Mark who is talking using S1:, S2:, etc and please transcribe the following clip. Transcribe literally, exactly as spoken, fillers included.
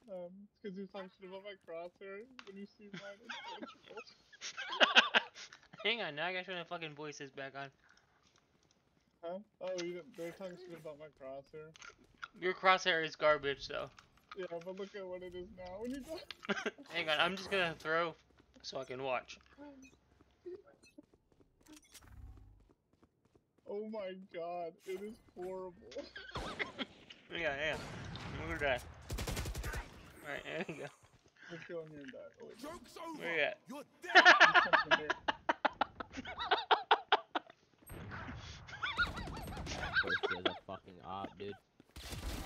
S1: Um, because you're talking shit about my crosshair when you see mine. It's
S2: Hang on, now I gotta turn the fucking voices back on.
S1: Huh? Oh, you don't, they're talking shit about my crosshair.
S2: Your crosshair is garbage, though.
S1: Yeah, but look at what it is now when you go.
S2: Hang on, I'm just gonna throw so I can watch.
S1: Oh my god, it is horrible.
S2: Yeah, yeah. I'm gonna die. Alright, there you go.
S1: Let's go in here and die. Oh, wait, no.
S3: Joke's over.
S2: Where you at?
S3: You're
S1: Come in here.
S4: First is a fucking op, dude.